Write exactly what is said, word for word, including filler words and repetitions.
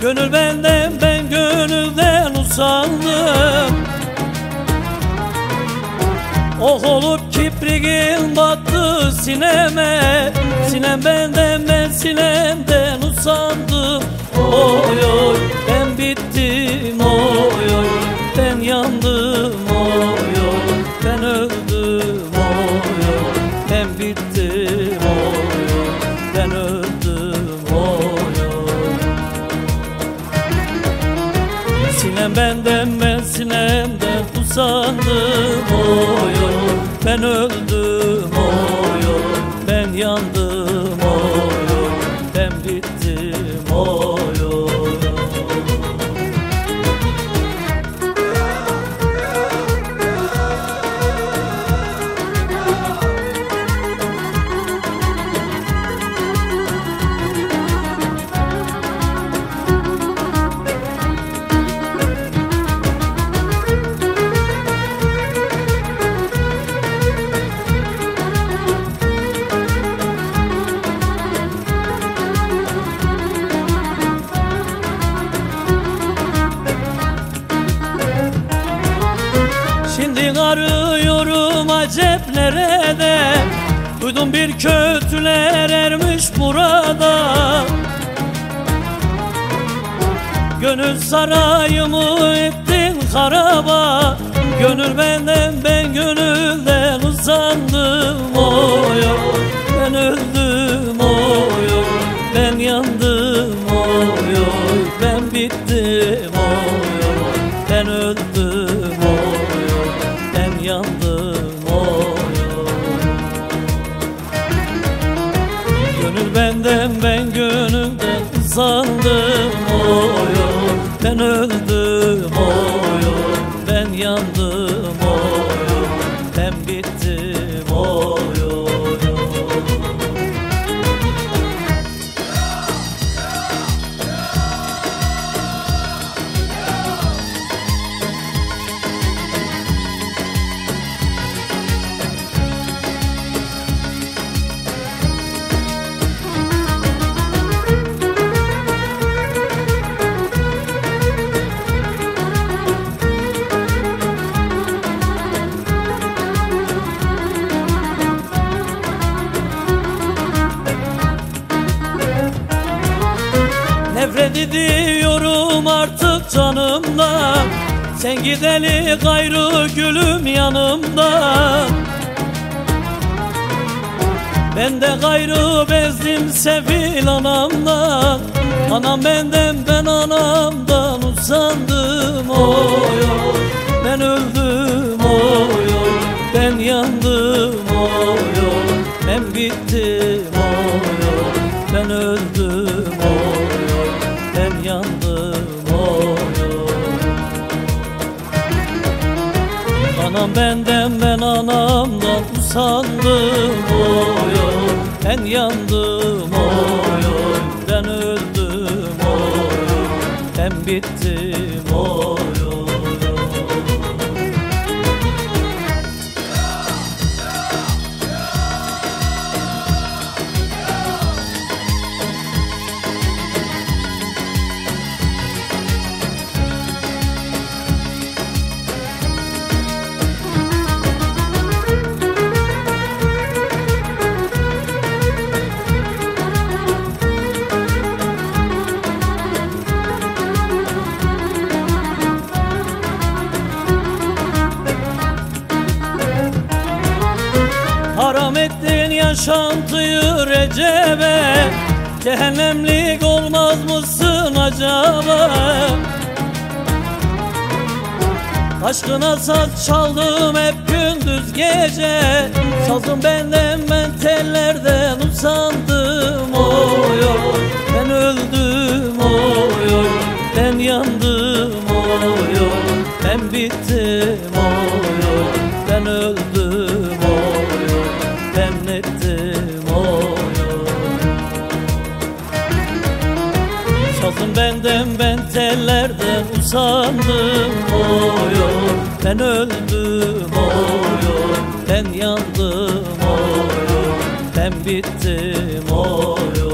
Gönül benden, ben gönülden usandım. Ok olup kipriğin battı sineme. Sinem benden, ben sinemden usandım. Oy oy ben bittim, oy oy ben yandım, oy oy ben öldüm, oy oy ben bittim, oy oy ben öldüm, oy oy. Sinem benden, ben sinemden usandım, oy oy ben öldüm, oy oy ben yandım, oy oy ben bittim, oy oy. Şimdi arıyorum acep nerede? Duydum bir kötüler ermiş burada. Gönül sarayımı ettin haraba. Gönül benden, ben gönülden usandım, oy oy ben öldüm, oy oy ben yandım, oy oy ben bittim, oy oy ben öldüm, oy oy ben yandım, oy oy. Gönül benden, ben gönülden usandım, oy oy ben öldüm, oy oy ben yandım, oy oy ben bittim, oy oy. Nefret ediyorum artık canımdan. Sen gideli gayrı gülüm yanımda. Ben de gayrı bezdim sefil anamdan. Anam benden, ben anamdan usandım, oy oy ben öldüm, oy oy ben yandım, oy oy ben bittim, oy oy ben öldüm, oy oy ben yandım, oy oy. Anam benden, ben anamdan usandım, oy oy ben yandım, oy oy ben öldüm, oy oy ben bittim, oy oy. Haram ettin yaşantıyı Recep'e. Cehennemlik olmaz mısın acaba? Aşkına saz çaldım hep gündüz gece. Sazım benden, ben tellerden usandım, oy oy ben öldüm, oy oy ben yandım, oy oy ben bittim, oy oy ben öldüm, oy oy ben ettim, oy oy. Sazım benden, ben tellerden usandım, oy oy ben öldüm, oy oy ben yandım, oy oy ben bittim, oy oy.